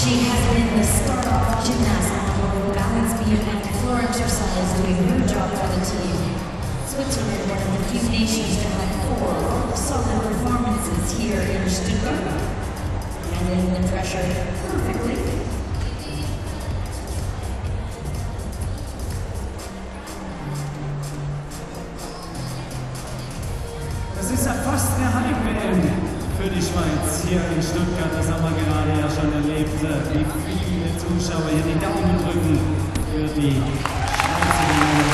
She has been the star gymnast on both balance beam and floor exercise, doing her job for the team. Switzerland, one of the few nations to have 4 solid performances here in Stuttgart. Handling the pressure perfectly. Das ist ja fast eine Heim-WM für die Schweiz hier in Stuttgart. Das haben wir gerade ja schon erlebt, wie viele Zuschauer hier die Daumen drücken für die Schweizer.